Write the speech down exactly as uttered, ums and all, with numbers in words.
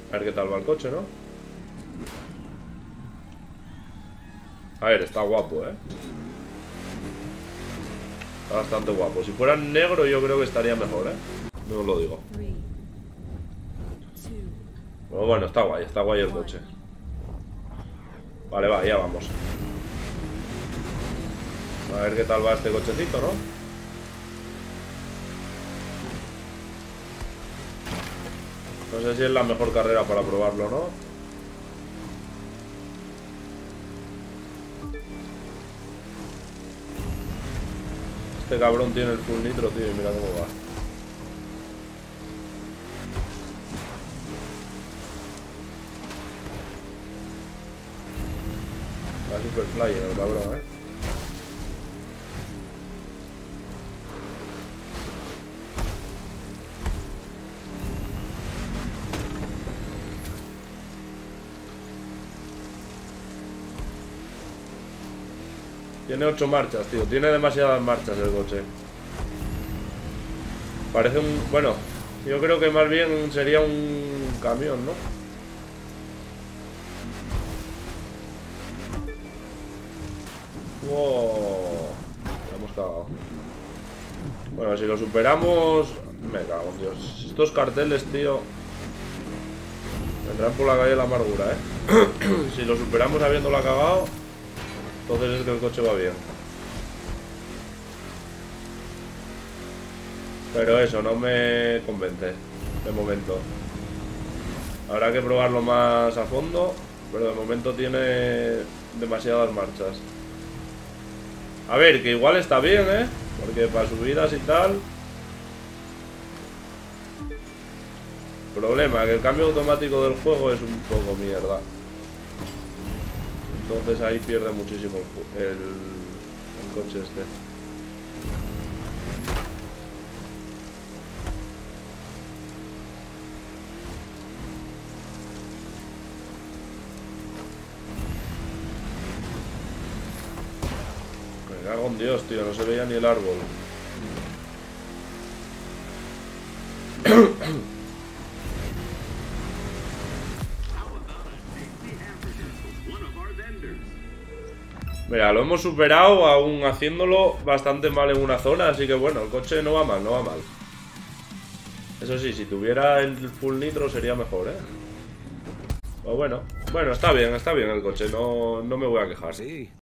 A ver qué tal va el coche, ¿no? A ver, está guapo, ¿eh? Está bastante guapo. Si fuera negro yo creo que estaría mejor, ¿eh? No os lo digo. Pero bueno, está guay, está guay el coche. Vale, va, ya vamos. A ver qué tal va este cochecito, ¿no? No sé si es la mejor carrera para probarlo, ¿no? Este cabrón tiene el full nitro, tío, y mira cómo va. Va super flyer el cabrón, ¿eh? Tiene ocho marchas, tío. Tiene demasiadas marchas el coche. Parece un... Bueno, yo creo que más bien sería un camión, ¿no? Wow. Lo hemos cagado. Bueno, si lo superamos... Me cago en Dios. Estos carteles, tío... Vendrán por la calle de la amargura, ¿eh? Si lo superamos habiéndola cagado... Entonces es que el coche va bien. Pero eso no me convence de momento. Habrá que probarlo más a fondo. Pero de momento tiene demasiadas marchas. A ver, que igual está bien, ¿eh? Porque para subidas y tal... Problema, que el cambio automático del juego es un poco mierda. Entonces ahí pierde muchísimo el, el, el coche este. Me cago en Dios, tío, no se veía ni el árbol. Mira, lo hemos superado aún haciéndolo bastante mal en una zona, así que bueno, el coche no va mal, no va mal. Eso sí, si tuviera el full nitro sería mejor, ¿eh? Pues bueno, bueno, está bien, está bien el coche, no, no me voy a quejar. Sí.